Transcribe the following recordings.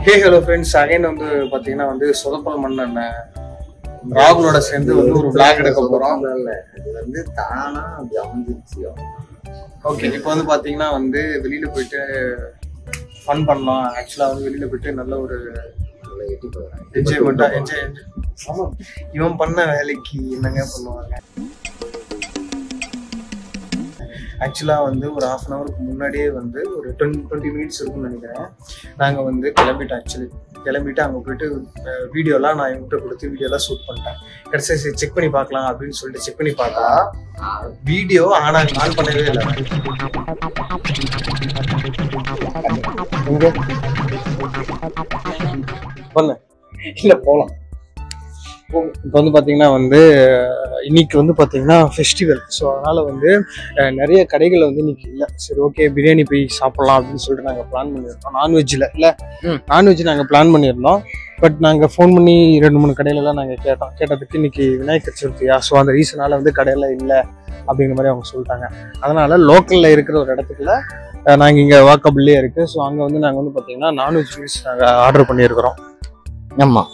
Hey hello friends, again வந்து பாத்தீங்கன்னா வந்து சொதப்பல் மண்ணன் ராகுலோட சேர்ந்து வந்து ஒரு vlog எடுக்க போறோம். இது வந்து தானா ஜாம்பிச்சு. ஓகே, இப்போ வந்து பாத்தீங்கன்னா வந்து வெளியில போயிட்டு ஃபன் பண்ணலாம். ஆக்சுவலா வந்து வெளியில போயிட்டு நல்ல ஒரு என்ஜாய்மெண்டா இவன் பண்ண வேலைக்கு என்னங்க பண்ணுவாங்க. ஆக்சுவலா வந்து ஒரு ½ an hour முன்னாடியே வந்து ஒரு 20 minutes இருக்கும்னு நினைக்கிறேன். நாங்கள் வந்து கிளம்பிட்டு அங்கே போயிட்டு வீடியோலாம் நான் இவங்ககிட்ட கொடுத்து வீடியோலாம் ஷூட் பண்ணிட்டேன். கடைசி செக் பண்ணி பார்க்கலாம் அப்படின்னு சொல்லிட்டு செக் பண்ணி பார்த்தா வீடியோ ஆன் பண்ணவே இல்லை. பண்ண இல்லை போகலாம். இப்போ வந்து பார்த்தீங்கன்னா வந்து இன்னைக்கு வந்து பார்த்தீங்கன்னா ஃபெஸ்டிவல். ஸோ அதனால் வந்து நிறைய கடைகள் வந்து இன்னைக்கு இல்லை. சரி ஓகே, பிரியாணி போய் சாப்பிட்லாம் அப்படின்னு சொல்லிட்டு நாங்கள் பிளான் பண்ணியிருந்தோம். நான்வெஜ் நாங்கள் பிளான் பண்ணியிருந்தோம். பட் நாங்கள் ஃபோன் பண்ணி 2-3 கடையிலலாம் நாங்கள் கேட்டதுக்கு இன்னைக்கு விநாயகர் சதுர்த்தியா, ஸோ அந்த ரீசனால் வந்து கடையெல்லாம் இல்லை அப்படிங்கிற மாதிரி அவங்க சொல்லிட்டாங்க. அதனால் லோக்கலில் இருக்கிற ஒரு இடத்துக்குள்ள நாங்கள் இங்கே வாக்கபிள்லேயே இருக்குது. ஸோ அங்கே வந்து நாங்கள் வந்து பார்த்தீங்கன்னா நான்வெஜ் மீல்ஸ் நாங்கள் ஆர்டர் பண்ணியிருக்கிறோம். ஆமாம்,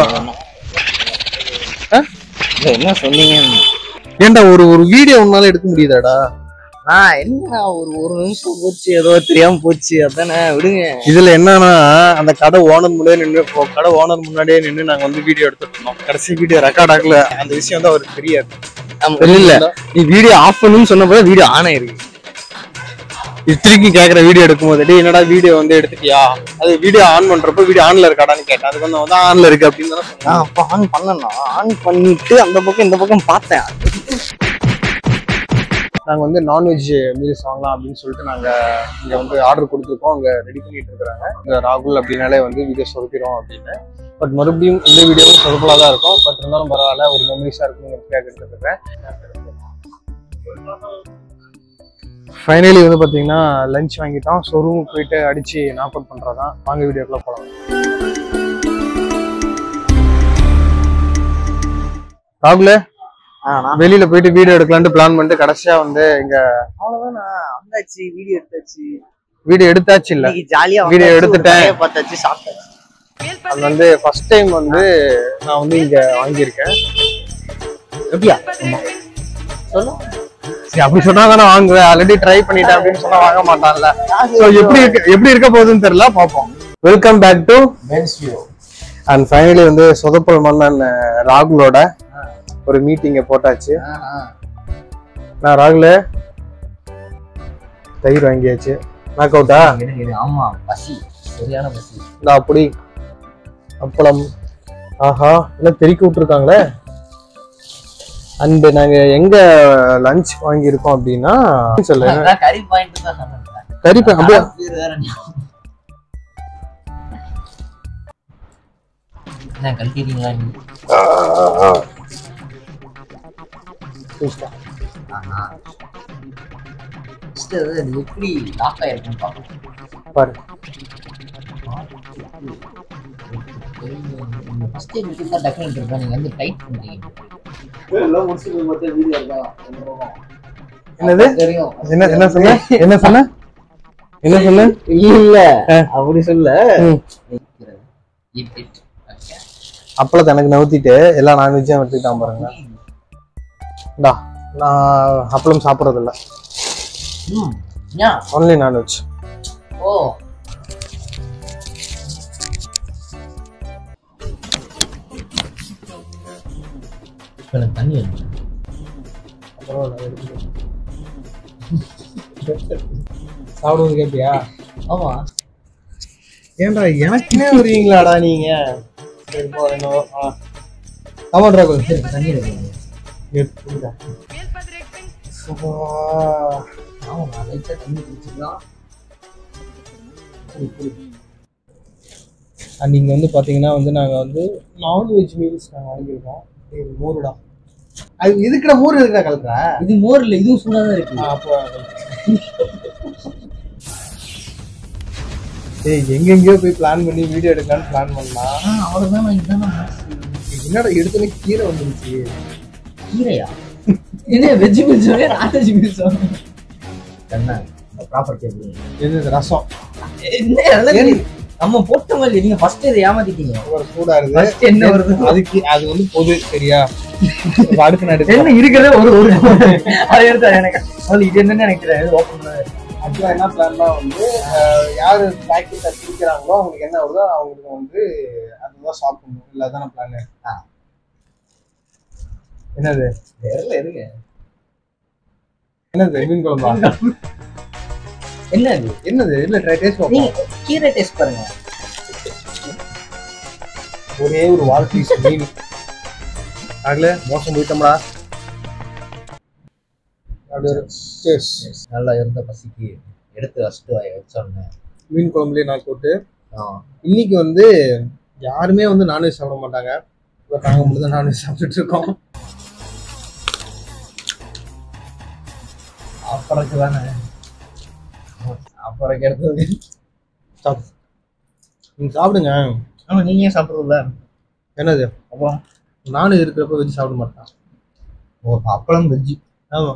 என்ன சொன்னீங்க? ஏன்டா ஒரு வீடியோ உன்னால எடுக்க முடியுதாடா? என்ன ஒரு நிமிஷம் போச்சு, ஏதோ தெரியாம போச்சு, அதானே விடுங்க. இதுல என்னன்னா அந்த கடை ஓனர் முன்னாடியே நின்று நாங்க வந்து வீடியோ எடுத்துட்டு இருந்தோம். கடைசி வீடியோ ரெக்கார்ட் ஆகல. அந்த விஷயம் வந்து அவருக்கு தெரியாது. இல்ல, நீ வீடியோ ஆஃப் பண்ணுன்னு சொன்ன போது வீடியோ ஆன் ஆயிருக்கு. திருப்பி கேக்குற வீடியோ எடுக்கும் போது என்னடா வீடியோ வந்து எடுத்துட்டியா, அது வீடியோ ஆன் பண்றப்ப வீடியோ ஆன்ல இருக்காடான்னு கேட்டேன். அதுக்கு வந்து ஆன்ல இருக்கு அப்படின்னு தானே. அப்ப ஆன் பண்ணனா, ஆன் பண்ணிட்டு அந்த பக்கம் இந்த பக்கம் பார்த்தேன். நாங்க வந்து நான்வெஜ் மீல்ஸ் வாங்கலாம் அப்படின்னு சொல்லிட்டு நாங்க இங்க வந்து ஆர்டர் கொடுத்துருக்கோம். அங்க ரெடி பண்ணிட்டு இருக்கிறாங்க. இந்த ராகுல் அப்படின்னாலே வந்து வீடியோ சொதப்பிடும் அப்படின்னு. பட் மறுபடியும் இந்த வீடியோவும் சொதப்பலா தான் இருக்கும். பட் இருந்தாலும் பரவாயில்ல, ஒரு மெமரிஸா இருக்குங்கிறதுக்காக எடுத்துட்டு இருக்கேன். ஃபைனலி வந்து பார்த்தீங்கன்னா லஞ்ச் வாங்கிட்டோம். ஸோ ரூமுக்கு போயிட்டு அடிச்சு நாக் அவுட் பண்ணுறதான். வாங்க வீடியோக்குள்ள போகலாம். ராகுல வெளியில போயிட்டு வீடியோ எடுக்கலான்ட்டு பிளான் பண்ணிட்டு கடைசியா வந்து இங்க வீடியோ எடுத்தாச்சு இல்ல, ஜாலியா வீடியோ எடுத்துட்டேன், பார்த்தாச்சு, சாப்பிட்டாச்சு. அது வந்து ஃபர்ஸ்ட் டைம் வந்து நான் வந்து இங்க வாங்கியிருக்கேன். எப்படியா சொல்லு. அப்படி சொன்னா தானே வாங்குவேன். ஆல்ரெடி ட்ரை பண்ணிட்டேன் அப்படின்னு சொன்னா வாங்க மாட்டான்ல. ஸோ எப்படி இருக்க போகுதுன்னு தெரியல, பார்ப்போம். Welcome back to men's view. And finally வந்து சொதப்பல் மன்னன் ராகுலோட ஒரு மீட்டிங்க போட்டாச்சு. நான் ராகுல தயிர் வாங்கியாச்சு. நாக் அவுட்டா? ஆமா, பசி, சரியான பசி. இந்த அப்படி அப்பளம், ஆஹா எல்லாம் தெறிக்க விட்டுருக்காங்களே. அண்ட் நாங்க எங்க லஞ்ச் வாங்கியிருக்கோம் அப்படின்னா சொல்ல கறி பாயிண்ட் தான் சொன்னேன். கறி அப்படியே என்ன கல்கிறீங்களா நீ? எப்படி லாக் ஆயிருக்குன்னு பாருங்க. பாரு, ஃபர்ஸ்ட் டைம் இப்படி தான் டக்குனு இருக்கா. நீங்க வந்து டைட் பண்றீங்க. என்னது? என்ன சொன்ன? இல்ல அப்படி சொல்ல. அப்பளத்தை எனக்கு நவுத்திட்டு எல்லா நான்வெஜ்ஜும் எடுத்துக்கிட்டான் பாருங்க. நான் அப்பளம் சாப்பிட்றது இல்லை, ஒன்லி நான்வெஜ். ஓ, தண்ணி சாப்பிடுவது கேட்டியா? ஆமா. ஏன்டா எனக்குன்னே வருவீங்களாடா நீங்க? ஆமாண்டா, தண்ணி நீங்க வந்து பாத்தீங்கன்னா வந்து நாங்க வந்து நான்வெஜ் மீல்ஸ் நாங்க வாங்கியிருக்கோம். மோருடா, அது இதுக்குடா மோர் இருக்குடா கலக்குறா. இது மோர் இல்ல, இதுவும் சூடாதான் இருக்கு. அப்போ எங்கெங்கயோ போய் பிளான் பண்ணி வீடியோ எடுக்கலான்னு பிளான் பண்ணா அவ்வளவுதான். என்னடா எடுத்தோன்னே கீரை வந்துருச்சு. கீரையா? இது வெஜிடபிள்ஸ் நான்வெஜ் மீல்ஸ் என்ன ப்ராப்பர்ட்டி? இது ரசம். நம்ம போட்ட மாதிரி நீங்க ஃபர்ஸ்ட் இதை ஏமாத்திட்டீங்க. ஒரு சூடா இருக்கு. ஃபர்ஸ்ட் என்ன வருது அதுக்கு அது வந்து பொது சரியா. அடுத்து நான் என்ன இருக்கிறதே ஒரு அதை எடுத்தா எனக்கு இது என்னன்னு எனக்கு தெரியாது. ஓப்பன் பண்ண ஆக்சுவலா என்ன பிளான்னா வந்து யாரு பாக்கெட்டை பிடிக்கிறாங்களோ அவங்களுக்கு என்ன வருதோ அவங்களுக்கு வந்து அதுதான் சாப்பிடணும். இல்லை அதான பிளான். என்னது தெரியல இருங்க. என்னது மீன் குழம்பா? என்னது என்னது இல்ல டேஸ்ட் நீங்க கீரை டேஸ்ட் பாருங்க. ஒரே ஒரு வால் பீஸ் மீன் ஆகல மோசம் போயிட்டோம்டா. நல்லா இருந்த பசிக்கு எடுத்து ஃபர்ஸ்ட் வச்சோன்னு மீன் குழம்புலயே நான் போட்டு இன்னைக்கு வந்து யாருமே வந்து நான்வெஜ் சாப்பிட மாட்டாங்க. பட் நாங்கள் மட்டும் தான் நான்வெஜ் சாப்பிட்டுட்டு இருக்கோம். அப்புறக்கு தானே அப்புறக்கு எடுத்தது நீங்க சாப்பிடுங்க. ஆமா நீங்க ஏன் சாப்பிடுறதுல என்னது அப்புறம் நானும் இருக்கிறப்ப வெஜ் சாப்பிட மாட்டேன். ஓ அப்பளம் வெஜ்ஜி. ஆமா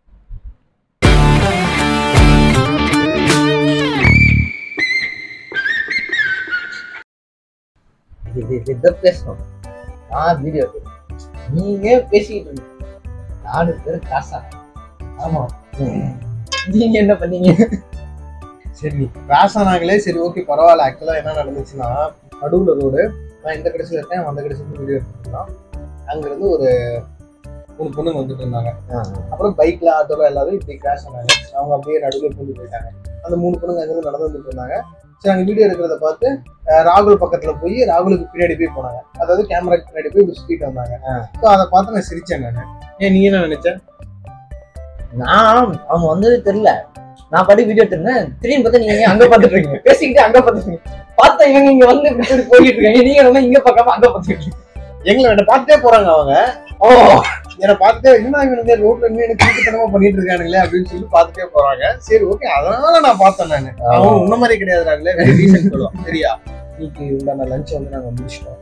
இதை பேசணும். நான் வீடியோ நீங்க பேசிக்கிட்டு இருந்தீங்க 4 பேர் காசா. ஆமா நீங்க என்ன பண்ணீங்க? சரி ராசானாங்களே சரி ஓகே பரவாயில்ல. ஆக்சுவலா என்ன நடந்துச்சுன்னா நடுவுல ரோடு நான் இந்த கடைசியில் இருக்கேன் அந்த கடைசியில் வீடியோ எடுத்துருந்தோம். அங்கிருந்து ஒரு 3 பொண்ணுங்க வந்துட்டு இருந்தாங்க. அப்புறம் பைக்ல ஆட்டோல எல்லாரும் இப்படி கிராஷ் ஆனாங்க. அவங்க அப்படியே நடுவில் பூந்து போயிட்டாங்க. அந்த 3 பொண்ணுங்க அங்கிருந்து நடந்து வந்துட்டு இருந்தாங்க. சரி அங்கே வீடியோ எடுக்கிறத பார்த்து ராகுல் பக்கத்துல போய் ராகுலுக்கு பின்னாடி போய் போனாங்க. அதாவது கேமராக்கு பின்னாடி போய் சுத்திட்டு வந்தாங்க. ஸோ அதை பார்த்து நான் சிரிச்சேன். நான் ஏன் நீ என்ன நினைச்சேன்? நான் அவங்க வந்தது தெரியல. நான் படி வீடியோ எடுத்திருந்தேன். திடீர்னு பார்த்தா நீங்க அங்க பாத்துட்டு இருக்கீங்க. பேசிக்கிட்டு அங்க பாத்துட்டு பார்த்தா இவங்க இங்க வந்து இப்படி போயிட்டு இருக்காங்க. நீங்க என்ன இங்க பார்க்காம அங்க பாத்துட்டு இருக்கீங்க. எங்களை என்ன பார்த்துட்டே போறாங்க அவங்க. ஓ என்னை பார்த்துட்டே என்ன இவங்க ரோட்ல இருந்து எனக்கு கூட்டத்தனமா பண்ணிட்டு இருக்கானுங்களே அப்படின்னு சொல்லி பார்த்துட்டே போறாங்க. சரி ஓகே அதனால நான் பார்த்தேன். நான் அவங்க உன்ன மாதிரி கிடையாதுறாங்களே ரீசன் சொல்லுவோம். சரியா இன்னைக்கு உண்டான லஞ்ச் வந்து நாங்க முடிச்சிட்டோம்.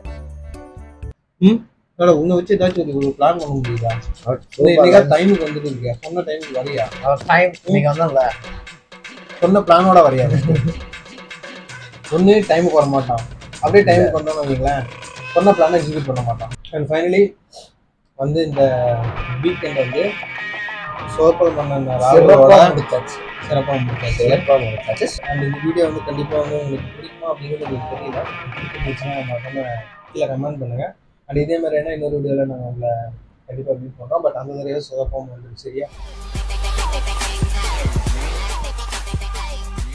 உன்னை வச்சு ஏதாச்சும் ஒரு பிளான் பண்ண முடியுதா? இன்னைக்கு டைமுக்கு வந்துட்டு இருக்கியா? சொன்ன டைமுக்கு வரியா? டைம் இன்னைக்கு வந்தோம்ல சொன்ன பிளானோட வரியா? ஒன்னு டைமுக்கு வர மாட்டான். அப்படியே டைமுக்கு வந்தோம்னு வைங்களேன் சொன்ன பிளானை எக்ஸிக்யூட் பண்ண மாட்டான். அண்ட் ஃபைனலி வந்து இந்த வீக்கெண்ட் வந்து சோப்பல் மன்னன் ராகுலோட சிறப்பாக முடிச்சாச்சு. அண்ட் இந்த வீடியோ வந்து கண்டிப்பாக வந்து உங்களுக்கு பிடிக்குமா அப்படிங்கிறது உங்களுக்கு தெரியல. பிடிச்சிருந்துச்சுன்னா நம்ம கீழே கமெண்ட் பண்ணுங்க. அண்ட் இதே மாதிரி என்ன இன்னொரு வீடியோவில் நாங்கள் உங்களை கண்டிப்பாக மீட் பண்ணுறோம். பட் அந்த தடவை சிறப்பாக வந்துடும். சரியா